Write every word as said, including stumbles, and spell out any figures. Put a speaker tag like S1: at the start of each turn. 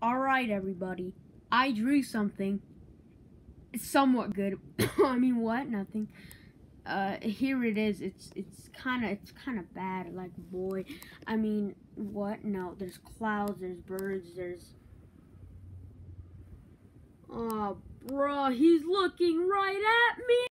S1: Alright, everybody. I drew something. It's somewhat good. I mean, what? Nothing. Uh, here it is. It's it's kind of it's kind of bad. Like, boy. I mean, what? No, there's clouds. There's birds. There's. Oh, bruh, he's looking right at me.